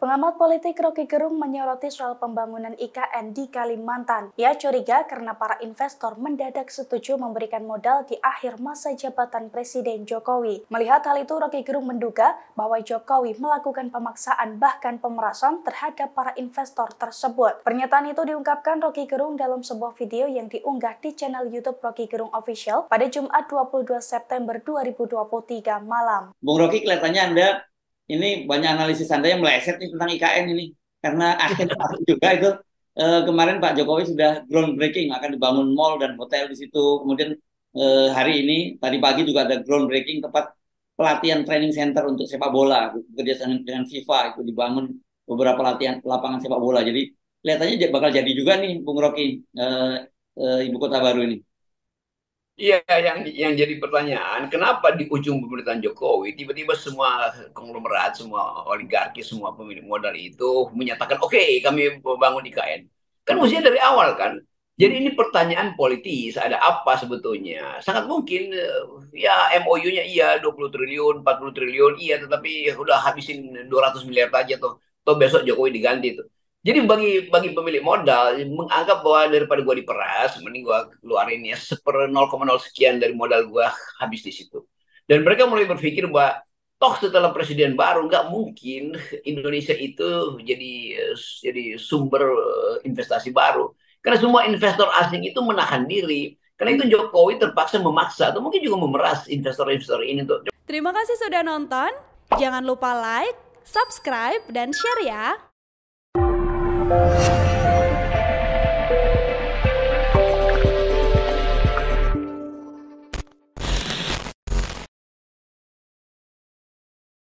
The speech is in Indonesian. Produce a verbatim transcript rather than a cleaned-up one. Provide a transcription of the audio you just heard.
Pengamat politik Roky Gerung menyoroti soal pembangunan I K N di Kalimantan. Ia curiga karena para investor mendadak setuju memberikan modal di akhir masa jabatan Presiden Jokowi. Melihat hal itu, Roky Gerung menduga bahwa Jokowi melakukan pemaksaan bahkan pemerasan terhadap para investor tersebut. Pernyataan itu diungkapkan Roky Gerung dalam sebuah video yang diunggah di channel YouTube Roky Gerung Official pada Jumat dua puluh dua September dua ribu dua puluh tiga malam. Bung Roky, kelihatannya Anda ini banyak analisis Anda yang meleset nih tentang I K N ini. Karena akhirnya juga itu eh, kemarin Pak Jokowi sudah groundbreaking, akan dibangun mall dan hotel di situ. Kemudian eh, hari ini, tadi pagi juga ada groundbreaking tempat pelatihan training center untuk sepak bola. Kerjasama dengan FIFA itu dibangun beberapa latihan lapangan sepak bola. Jadi kelihatannya bakal jadi juga nih Bung Roky, eh, eh, ibu kota baru ini. Iya, yang yang jadi pertanyaan, kenapa di ujung pemerintahan Jokowi tiba-tiba semua konglomerat, semua oligarki, semua pemilik modal itu menyatakan, oke, okay, kami bangun I K N. Kan mestinya dari awal kan. Jadi ini pertanyaan politis, ada apa sebetulnya? Sangat mungkin ya M O U-nya iya dua puluh triliun, empat puluh triliun, iya, tetapi udah habisin dua ratus miliar aja tuh. Tuh besok Jokowi diganti tuh. Jadi bagi bagi pemilik modal menganggap bahwa daripada gua diperas, mending gua keluarin ya seper nol koma nol sekian dari modal gua habis di situ. Dan mereka mulai berpikir bahwa toh setelah presiden baru nggak mungkin Indonesia itu jadi jadi sumber investasi baru. Karena semua investor asing itu menahan diri. Karena itu Jokowi terpaksa memaksa atau mungkin juga memeras investor-investor ini untuk. Terima kasih sudah nonton. Jangan lupa like, subscribe, dan share ya. Thank you.